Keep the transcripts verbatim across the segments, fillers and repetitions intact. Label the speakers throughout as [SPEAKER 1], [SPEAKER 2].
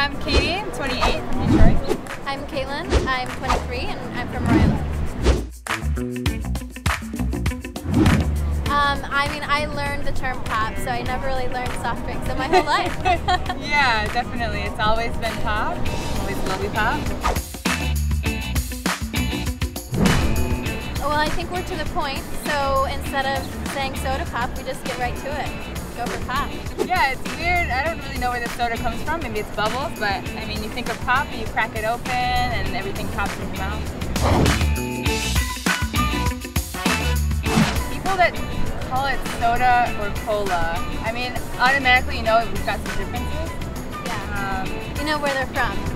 [SPEAKER 1] I'm Katie, I'm twenty-eight from Detroit.
[SPEAKER 2] I'm Katelyn, I'm twenty-three and I'm from Rhode Island. Um, I mean, I learned the term pop, so I never really learned soft drinks in my whole life.
[SPEAKER 1] Yeah, definitely. It's always been pop, always lovely pop.
[SPEAKER 2] Well, I think we're to the point, so instead of saying soda pop, we just get right to it. Go for pop.
[SPEAKER 1] Yeah, it's weird. I don't really know where the soda comes from. Maybe it's bubbles, but I mean, you think of pop and you crack it open and everything pops in your mouth. People that call it soda or cola, I mean, automatically you know we've got some differences.
[SPEAKER 2] Yeah.
[SPEAKER 1] Um,
[SPEAKER 2] you know where they're from.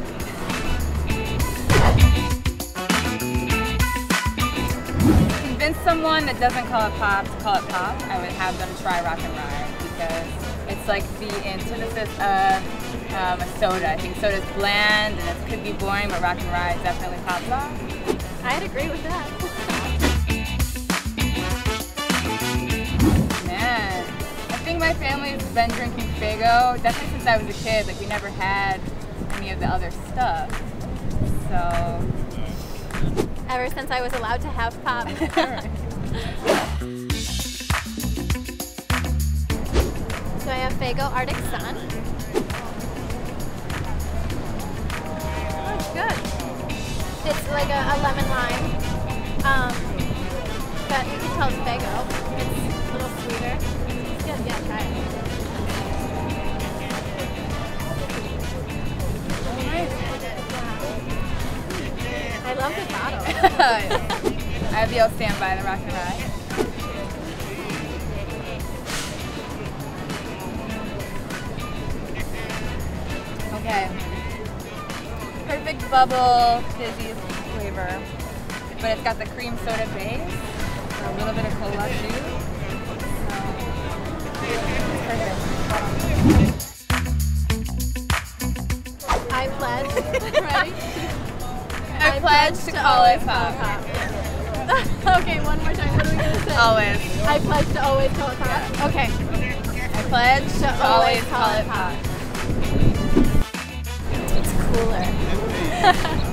[SPEAKER 1] Convince someone that doesn't call it pop to call it pop, I would have them try Rock and Rye because it's like the antithesis of um, a soda. I think soda's bland and it could be boring, but Rock and Rye definitely pops off.
[SPEAKER 2] I'd agree with that.
[SPEAKER 1] Man, I think my family's been drinking Faygo definitely since I was a kid. Like we never had any of the other stuff, so.
[SPEAKER 2] Ever since I was allowed to have pop. So I have Faygo Arctic Sun. Oh, it's good. It's like a, a lemon lime, um, but you can tell it's Faygo. It's a little sweeter. It's good. Yeah, try it. I love the bottle.
[SPEAKER 1] I'd be able to stand by the Rock and Rye. Okay. Perfect bubble fizzy flavor, but it's got the cream soda base, a little bit of cola too. So, it's perfect.
[SPEAKER 2] I pledge. Ready?
[SPEAKER 1] I, I pledge to call it pop.
[SPEAKER 2] pop. Okay, one more time. What are we going to say?
[SPEAKER 1] Always.
[SPEAKER 2] I pledge to always call it pop.
[SPEAKER 1] Yeah.
[SPEAKER 2] Okay.
[SPEAKER 1] I pledge to,
[SPEAKER 2] to
[SPEAKER 1] always
[SPEAKER 2] always
[SPEAKER 1] call it pop.
[SPEAKER 2] It's cooler.